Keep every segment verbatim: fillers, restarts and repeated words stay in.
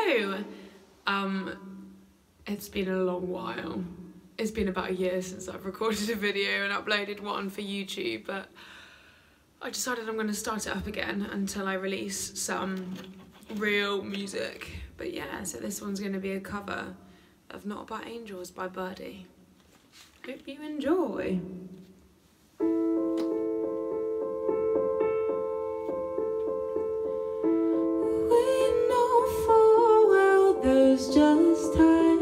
Hello! Um, it's been a long while. It's been about a year since I've recorded a video and uploaded one for YouTube, but I decided I'm going to start it up again until I release some real music. But yeah, so this one's going to be a cover of Not About Angels by Birdy. Hope you enjoy. There's just time.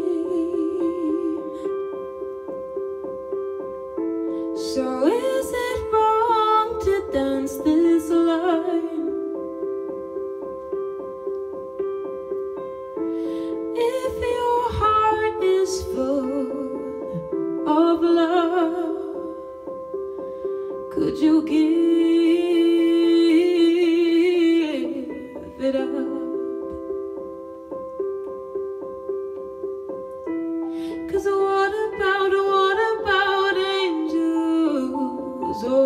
So is it wrong to dance this line? If your heart is full of love, could you give it up? 'Cause what about, what about angels? Oh,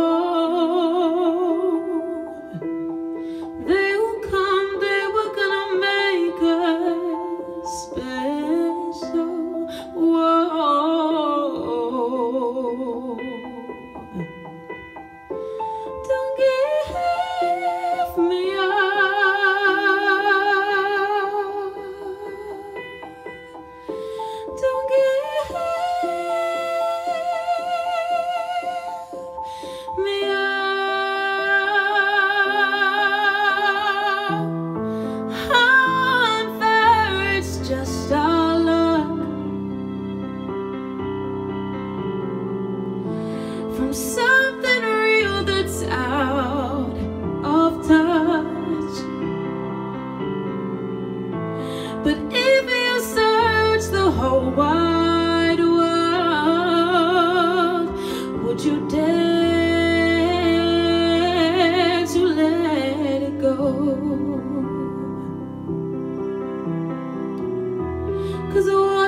they will come, they were gonna make us special. Whoa, don't give me up. Don't give me up. How unfair, it's just our luck. From something real that's out of touch. But if you search the whole wide world, would you dare to let it go? 'Cause what